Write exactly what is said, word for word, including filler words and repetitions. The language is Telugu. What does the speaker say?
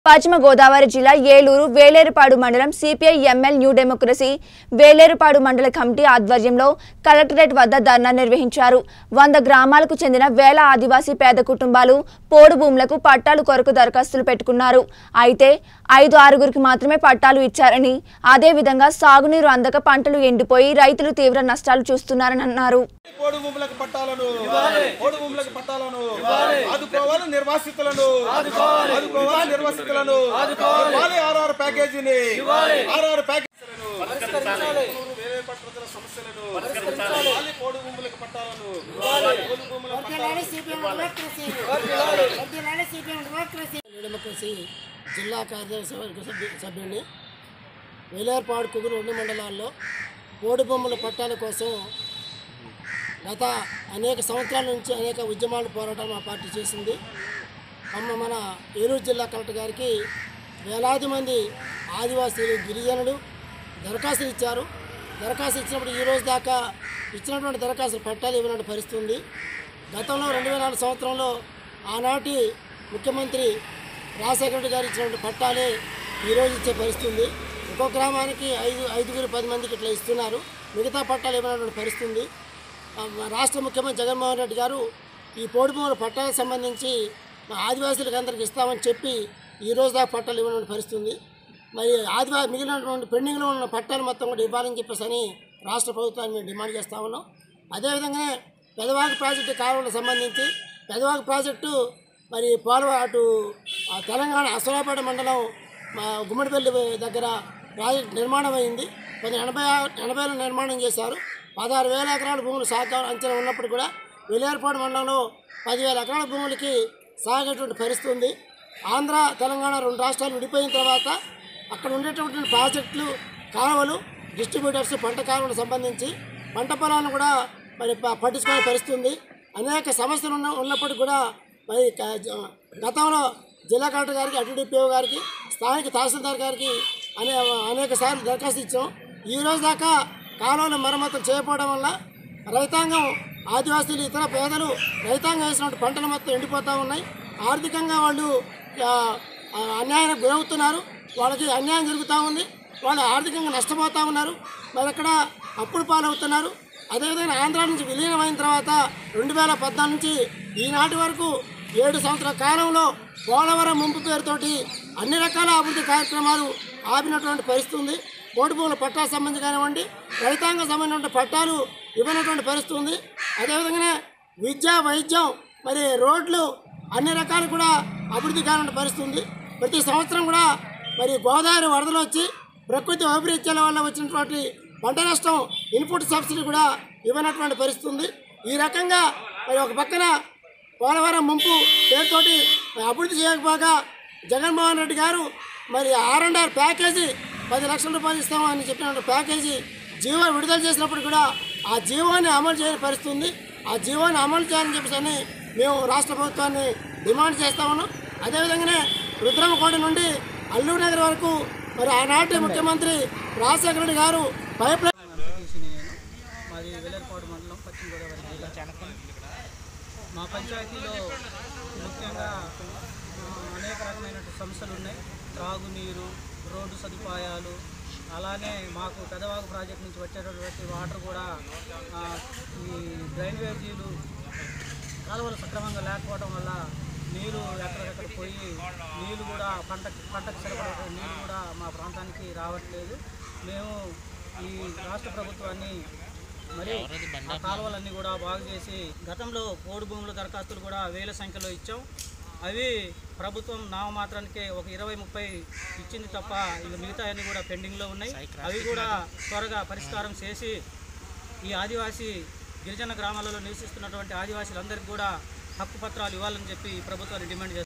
పశ్చిమ గోదావరి జిల్లా ఏలూరు వేలేరుపాడు మండలం CPI ML new democracy Velerupadu మండల కమిటీ ఆధ్వర్యంలో కలెక్టరేట్ వద్ద ధర్నా నిర్వహించారు. వంద గ్రామాలకు చెందిన వేల ఆదివాసీ పేద కుటుంబాలు పోడు భూములకు పట్టాలు కొరకు దరఖాస్తులు పెట్టుకున్నారు. అయితే ఐదు ఆరుగురికి మాత్రమే పట్టాలు ఇచ్చారని, అదే విధంగా సాగునీరు అందక పంటలు ఎండిపోయి రైతులు తీవ్ర నష్టాలు చూస్తున్నారని అన్నారు. పోడు భూములకు పట్టాలను పోడు భూములకు పట్టాలను ఆదుకోవాలి, నిర్వాసితులను ఆదుకోవాలి, నిర్వాసితులను ఆదుకోవాలి, ఆర్ఆర్ ప్యాకేజీని ఆర్ఆర్ ప్యాకేజీలను పరిష్కరించాలి, వేరే పట్టణ సమస్యలను పరిష్కరించాలి, పోడు భూములకు పట్టాలను పోడు భూములకు డెమోక్రసీ జిల్లా కార్యదర్శి సభ్యుడిని. వేలేరుపాడు కుగురు రెండు మండలాల్లో పోడు భూముల పట్టాల కోసం గత అనేక సంవత్సరాల నుంచి అనేక ఉద్యమాలు పోరాటం మా పార్టీ చేసింది. అమ్మ మన ఏలూరు జిల్లా కలెక్టర్ గారికి వేలాది మంది ఆదివాసీలు గిరిజనులు దరఖాస్తులు ఇచ్చారు. దరఖాస్తు ఇచ్చినప్పుడు ఈ రోజు దాకా ఇచ్చినటువంటి దరఖాస్తులు పట్టాలు ఇవ్వనట్టు పరిస్థితుంది. గతంలో రెండు వేల నాలుగు సంవత్సరంలో ఆనాటి ముఖ్యమంత్రి రాజశేఖర రెడ్డి గారు ఇచ్చినటువంటి పట్టాలే ఈరోజు ఇచ్చే పరిస్థితుంది. ఒక్కో గ్రామానికి ఐదు ఐదుగురు పది మందికి ఇట్లా ఇస్తున్నారు. మిగతా పట్టాలు ఇవ్వనటువంటి పరిస్థితుంది. రాష్ట్ర ముఖ్యమంత్రి జగన్మోహన్ రెడ్డి గారు ఈ పోడు భూముల పట్టాలకు సంబంధించి ఆదివాసీలకు అందరికి ఇస్తామని చెప్పి ఈ రోజు దాకా పట్టాలు ఇవ్వనటువంటి పరిస్థితుంది. మరి ఆదివాసీ మిగిలినటువంటి పెండింగ్లో ఉన్న పట్టాలు మొత్తం కూడా ఇవ్వాలని చెప్పేసి అని రాష్ట్ర ప్రభుత్వాన్ని మేము డిమాండ్ చేస్తా ఉన్నాం. అదేవిధంగానే పెదవాగు ప్రాజెక్టు కాలువలకు సంబంధించి పెదవాగు ప్రాజెక్టు మరి పోలవ అటు తెలంగాణ అసలాపేట మండలం మా గుమ్మడిపల్లి దగ్గర ప్రాజెక్టు నిర్మాణం అయింది. కొన్ని ఎనభై ఎనభైలో నిర్మాణం చేశారు. పదహారు వేల ఎకరాల భూములు సాగు అంచనా ఉన్నప్పుడు కూడా వేలేరుపాడు మండలంలో పదివేల ఎకరాల భూములకి సాగేటువంటి పరిస్థితి ఉంది. ఆంధ్ర తెలంగాణ రెండు రాష్ట్రాలు విడిపోయిన తర్వాత అక్కడ ఉండేటువంటి ప్రాజెక్టులు కాలువలు డిస్ట్రిబ్యూటర్స్ పంట కాలువలకు సంబంధించి పంట పొలాలను కూడా మరి పట్టించుకునే పరిస్థితి ఉంది. అనేక సమస్యలు ఉన్న ఉన్నప్పటికీ కూడా మరి గతంలో జిల్లా కలెక్టర్ గారికి అడ్డిడిపిఓ గారికి స్థానిక తహసీల్దార్ గారికి అనే అనేక సార్లు దరఖాస్తు ఇచ్చాం. ఈ రోజు దాకా కాలువలు మరమ్మతులు చేయకపోవడం వల్ల రైతాంగం ఆదివాసీలు ఇతర పేదలు రైతాంగం వేసినటువంటి పంటలు మొత్తం ఎండిపోతూ ఉన్నాయి. ఆర్థికంగా వాళ్ళు అన్యాయానికి గురవుతున్నారు. వాళ్ళకి అన్యాయం జరుగుతూ ఉంది. వాళ్ళు ఆర్థికంగా నష్టపోతూ ఉన్నారు. మరి అక్కడ అప్పులు పాలవుతున్నారు. అదేవిధంగా ఆంధ్ర నుంచి విలీనమైన తర్వాత రెండు వేల పద్నాలుగు నుంచి ఈనాటి వరకు ఏడు సంవత్సరాల కాలంలో పోలవరం ముంపు పేరుతోటి అన్ని రకాల అభివృద్ధి కార్యక్రమాలు ఆపినటువంటి పరిస్థితి ఉంది. పోడు భూముల పట్టాల సంబంధించి కానివ్వండి, రైతాంగం సంబంధించిన పట్టాలు ఇవ్వనటువంటి పరిస్థితి ఉంది. అదేవిధంగానే విద్య, వైద్యం, మరి రోడ్లు అన్ని రకాలు కూడా అభివృద్ధి కావాలంటే పరిస్థితి ఉంది. ప్రతి సంవత్సరం కూడా మరి గోదావరి వరదలు వచ్చి ప్రకృతి వైపరీత్యాల వల్ల వచ్చినటువంటి పంట నష్టం ఇన్పుట్ సబ్సిడీ కూడా ఇవ్వనటువంటి పరిస్థితి ఉంది. ఈ రకంగా మరి ఒక పక్కన పోలవరం ముంపు పేరుతోటి అభివృద్ధి చేయకపోగా జగన్మోహన్ రెడ్డి గారు మరి ఆర్ అండ్ ఆర్ ప్యాకేజీ పది లక్షల రూపాయలు ఇస్తామని చెప్పిన ప్యాకేజీ జీవో విడుదల చేసినప్పుడు కూడా ఆ జీవోని అమలు చేయని పరిస్థితి ఉంది. ఆ జీవోని అమలు చేయాలని చెప్పేసి మేము రాష్ట్ర ప్రభుత్వాన్ని డిమాండ్ చేస్తా ఉన్నాం. అదేవిధంగానే రుద్రమకోట నుండి అల్లూరు నగర్ వరకు మరి ఆనాటి ముఖ్యమంత్రి రాజశేఖర రెడ్డి గారు పైప్ లైన్ మాది వేలేరుపాడు మండలం పశ్చిమ గోదావరి జిల్లా. మా పంచాయతీలో ముఖ్యంగా అనేక రకమైన సమస్యలు ఉన్నాయి. త్రాగునీరు, రోడ్డు సదుపాయాలు, అలానే మాకు పెదవాగు ప్రాజెక్ట్ నుంచి వచ్చేటటువంటి వాటర్ కూడా ఈ డ్రైనేజీలు కాలువలు సక్రమంగా లేకపోవడం వల్ల నీరు ఎక్కడికక్కడ పోయి నీళ్ళు కూడా పంట పంటకు సరిపడే నీళ్ళు కూడా మా ప్రాంతానికి రావట్లేదు. మేము ఈ రాష్ట్ర ప్రభుత్వాన్ని మరి ఆ కాలువలన్నీ కూడా బాగు చేసి గతంలో పోడు భూముల దరఖాస్తులు కూడా వేల సంఖ్యలో ఇచ్చాం. అవి ప్రభుత్వం నామమాత్రానికే ఒక ఇరవై ముప్పై ఇచ్చింది తప్ప ఇక మిగతా అన్నీ కూడా పెండింగ్లో ఉన్నాయి. అవి కూడా త్వరగా పరిష్కారం చేసి ఈ ఆదివాసీ గిరిజన గ్రామాలలో నివసిస్తున్నటువంటి ఆదివాసీలందరికీ కూడా హక్కు పత్రాలు ఇవ్వాలని చెప్పి ప్రభుత్వాన్ని డిమాండ్ చేస్తారు.